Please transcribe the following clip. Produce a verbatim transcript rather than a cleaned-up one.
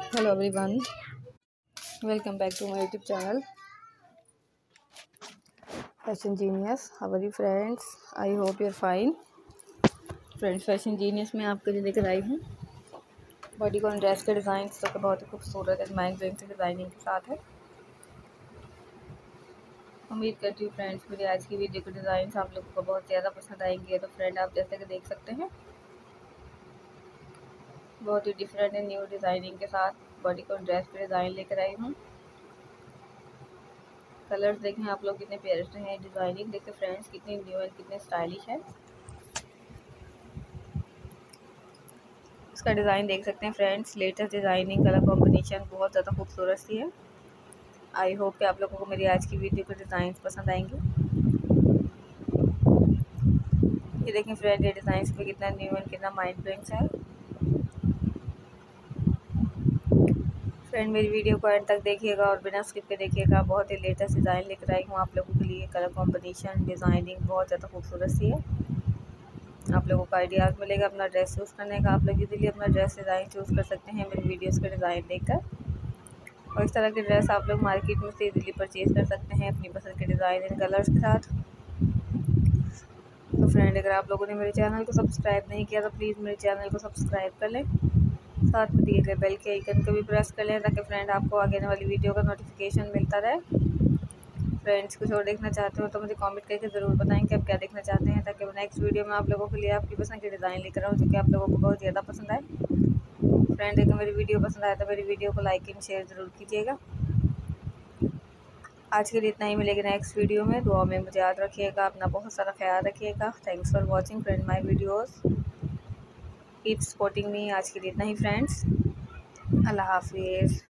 Hello everyone, welcome back to my YouTube channel Fashion Genius. How are you friends? I hope you're fine. Friends fashion genius में आपके लिए लेकर आई हूँ bodycon dress के design जो कि बहुत ही खूबसूरत है, माइंड ब्लोइंग की डिज़ाइनिंग के साथ है। उम्मीद करती हूँ फ्रेंड्स मेरी आज की वीडियो के डिज़ाइन आप लोगों को बहुत ज़्यादा पसंद आएंगे। तो फ्रेंड आप जैसे कि देख सकते हैं बहुत ही डिफरेंट है न्यू डिज़ाइनिंग के साथ बॉडीकॉन ड्रेस के डिज़ाइन लेकर आई हूँ। कलर्स देखें आप लोग कितने प्यारे से हैं, डिज़ाइनिंग देखें फ्रेंड्स कितनी न्यू एंड कितने स्टाइलिश है। इसका डिज़ाइन देख सकते हैं friends, latest designing colour combination बहुत ज़्यादा खूबसूरत सी है। आई होप कि आप लोगों को मेरी आज की वीडियो के डिज़ाइन पसंद आएंगे। ये देखें फ्रेंड ये डिज़ाइन पे कितना न्यू एंड कितना माइंड ब्लोइंग है। फ्रेंड मेरी वीडियो को एंड तक देखिएगा और बिना स्किप के देखिएगा। बहुत ही लेटेस्ट डिज़ाइन लेकर आई हूँ आप लोगों के लिए। कलर कॉम्बिनेशन डिज़ाइनिंग बहुत ज़्यादा खूबसूरत सी है। आप लोगों को आइडियाज़ मिलेगा अपना ड्रेस चूज़ करने का। आप लोग इजीली अपना ड्रेस डिज़ाइन चूज़ कर सकते हैं मेरी वीडियोस के डिज़ाइन देखकर। और इस तरह के ड्रेस आप लोग मार्केट में से इजीली परचेज़ कर सकते हैं अपनी पसंद के डिज़ाइन एंड कलर्स के साथ। तो फ्रेंड अगर आप लोगों ने मेरे चैनल को सब्सक्राइब नहीं किया तो प्लीज़ मेरे चैनल को सब्सक्राइब कर लें, साथ में दिए गए बेल के आइकन को भी प्रेस कर लें ताकि फ्रेंड आपको आगे आने वाली वीडियो का नोटिफिकेशन मिलता रहे। फ्रेंड्स कुछ और देखना चाहते हो तो मुझे कमेंट करके ज़रूर बताएं कि आप क्या देखना चाहते हैं, ताकि मैं नेक्स्ट वीडियो में आप लोगों के लिए आपकी पसंद के डिज़ाइन लेकर आऊँ जो कि आप लोगों को बहुत ज़्यादा पसंद आए। फ्रेंड अगर मेरी वीडियो पसंद आए तो मेरी वीडियो को लाइक एंड शेयर ज़रूर कीजिएगा। आज के लिए इतना ही, मिलेगा नेक्स्ट वीडियो में। दुआ में मुझे याद रखिएगा, अपना बहुत सारा ख्याल रखिएगा। Thanks for watching friend my videos, keep supporting me. आज के लिए इतना ही फ्रेंड्स, अल्लाह हाफिज़।